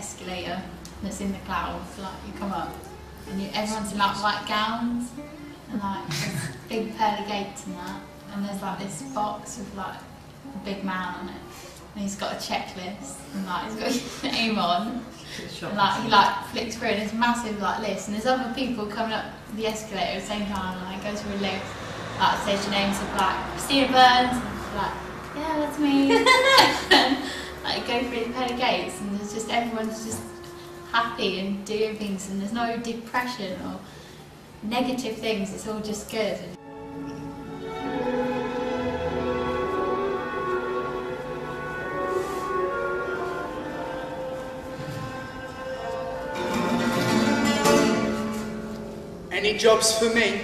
escalator that's in the clouds. Like you come up, and everyone's in like white gowns, and like big pearly gates and that. And there's like this box with like a big man on it, and he's got a checklist, and like he's got his name on. And like he like flicks through, and it's massive like list, and there's other people coming up the escalator at the same time, and like goes through a list, like says your names of like Christina Burns, and like yeah that's me, and like go through the pearly gates, and there's just everyone's just happy and doing things, and there's no depression or negative things. It's all just good. Any jobs for me?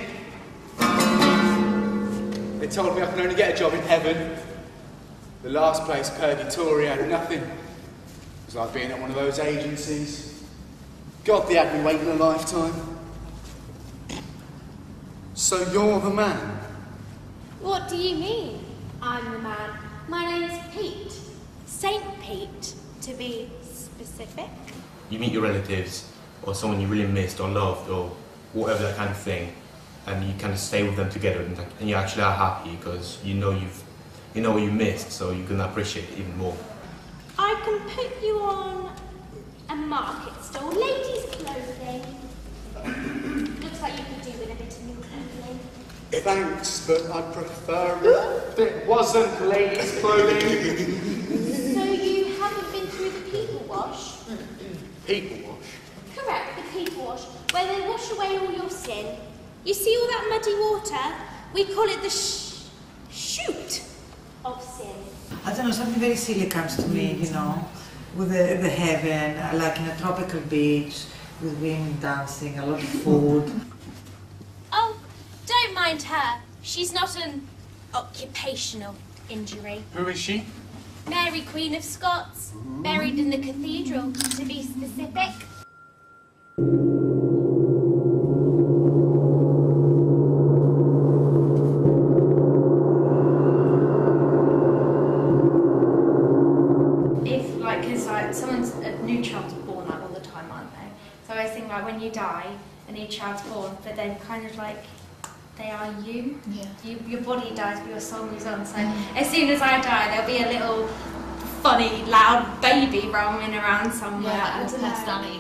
They told me I can only get a job in heaven. The last place, Purgatory, had nothing. It was like being at one of those agencies. God, they had me waiting a lifetime. So you're the man? What do you mean, I'm the man? My name's Pete. Saint Pete, to be specific. You meet your relatives, or someone you really missed or loved, or whatever that kind of thing, and you kind of stay with them together, and you actually are happy because you know what you missed, so you can appreciate it even more. I can put you on a market stall, ladies' clothing. Looks like you could do with a bit of new clothing. Thanks, but I'd prefer if it wasn't ladies' clothing. So you haven't been through the people wash? People wash? Correct, the people wash, where they wash away all your sin. You see all that muddy water? We call it the shoot of sin. I don't know, something very silly comes to me, you know, with the heaven, like in a tropical beach, with women dancing, a lot of food. Oh, don't mind her. She's not an occupational injury. Who is she? Mary, Queen of Scots, buried in the cathedral, to be specific. A new child's born like all the time, aren't they? So I think like when you die, a new child's born, but then kind of like they are you. Yeah. Your body dies, but your soul moves on. So as soon as I die, there'll be a little funny, loud baby roaming around somewhere. Yeah, like personality.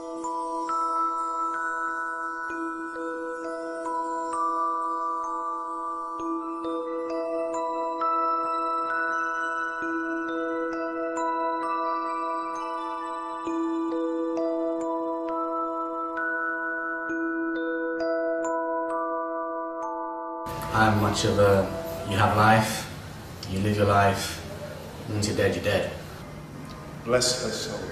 I'm much of a, you have life, you live your life, once you're dead, you're dead. Bless her soul.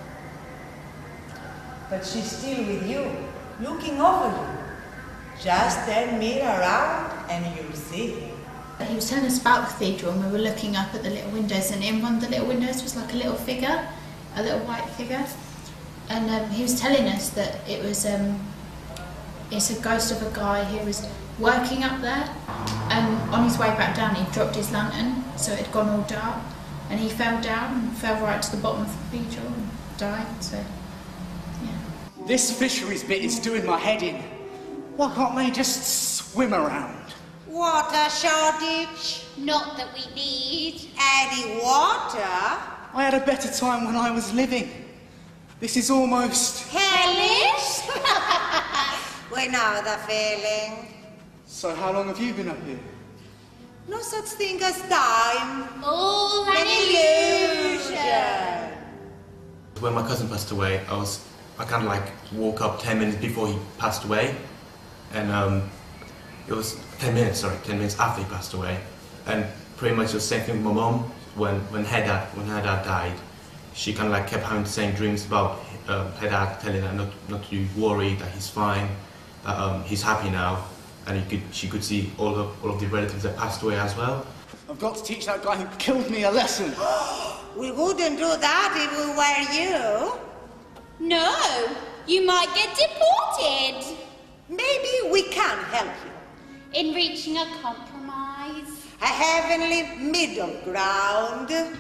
But she's still with you, looking over you. Just turn me around and you'll see him. He was telling us about the cathedral, and we were looking up at the little windows, and in one of the little windows was like a little figure, a little white figure. And he was telling us that it was, it's a ghost of a guy who was working up there, and on his way back down he dropped his lantern, so it had gone all dark, and he fell down and fell right to the bottom of the cathedral and died, so yeah. This fisheries bit is doing my head in. Why can't they just swim around? Water shortage? Not that we need. Any water? I had a better time when I was living. This is almost... hellish? We know the feeling. So how long have you been up here? No such thing as time. All an illusion. When my cousin passed away, I kind of like woke up 10 minutes before he passed away, and it was 10 minutes after he passed away, and pretty much the same thing with my mom. When her dad died, she kind of like kept having the same dreams about her dad telling her not to worry, that he's fine, that he's happy now. And she could see all of the relatives that passed away as well. I've got to teach that guy who killed me a lesson. We wouldn't do that if we were you. No, you might get deported. Maybe we can help you. In reaching a compromise. A heavenly middle ground.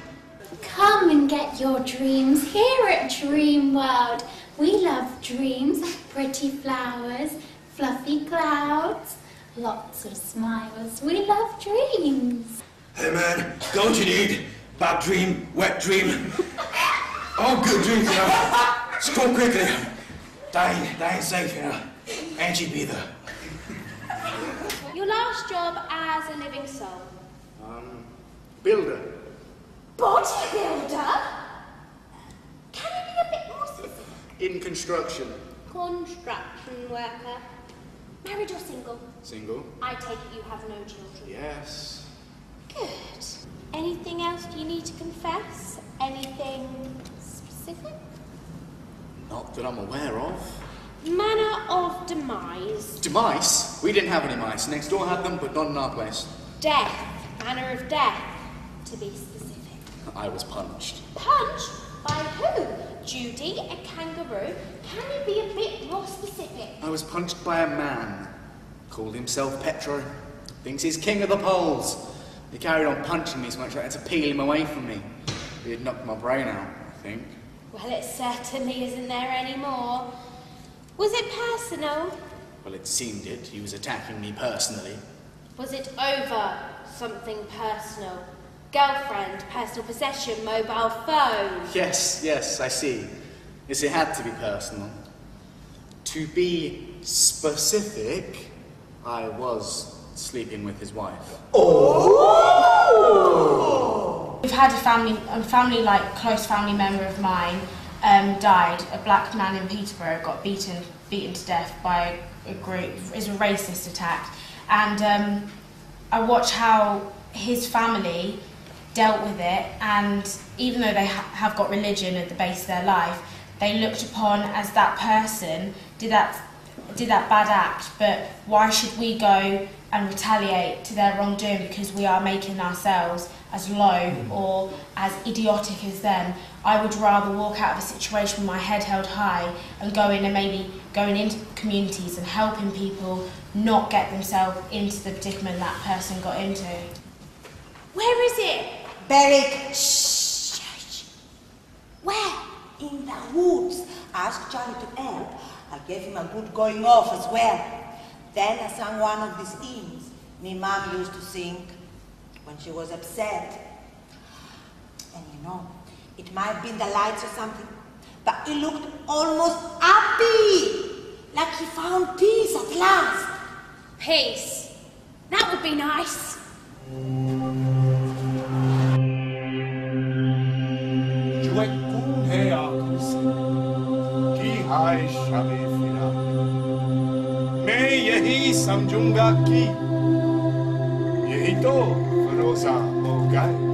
Come and get your dreams here at Dream World. We love dreams like pretty flowers, fluffy clouds, lots of smiles. We love dreams. Hey man, don't you need bad dream, wet dream? All good dreams, you know. Scroll quickly. Dying safe, you know. Ain't you be there? Your last job as a living soul. Builder. Bodybuilder? Can you be a bit more specific? In construction. Construction worker. Married or single? Single. I take it you have no children. Yes. Good. Anything else you need to confess? Anything specific? Not that I'm aware of. Manner of demise. Demise? We didn't have any mice. Next door had them, but not in our place. Death. Manner of death. To be specific. I was punched. Punched? By who? Judy, a kangaroo? Can you be a bit more specific? I was punched by a man. Called himself Petro. Thinks he's king of the poles. He carried on punching me so much I had to peel him away from me. He had knocked my brain out, I think. Well, it certainly isn't there anymore. Was it personal? Well, it seemed it. He was attacking me personally. Was it over something personal? Girlfriend, personal possession, mobile phone? Yes, I see. Yes, it had to be personal. To be specific, I was sleeping with his wife. Oh! We've had a family, like close family member of mine died. A black man in Peterborough got beaten to death by a group. It was a racist attack, and I watched how his family dealt with it, and even though they have got religion at the base of their life, they looked upon as that person did that bad act, but why should we go and retaliate to their wrongdoing because we are making ourselves as low or as idiotic as them? I would rather walk out of a situation with my head held high and go in and maybe going into communities and helping people not get themselves into the predicament that person got into. Where is it? Beric, shh. Where? In the woods. Asked Charlie to help. I gave him a good going off as well. Then I sang one of these hymns my mom used to sing when she was upset. And you know, it might have been the lights or something, but he looked almost happy, like he found peace at last. Peace. That would be nice. मैं यही समझूंगा कि यही तो भरोसा होगा।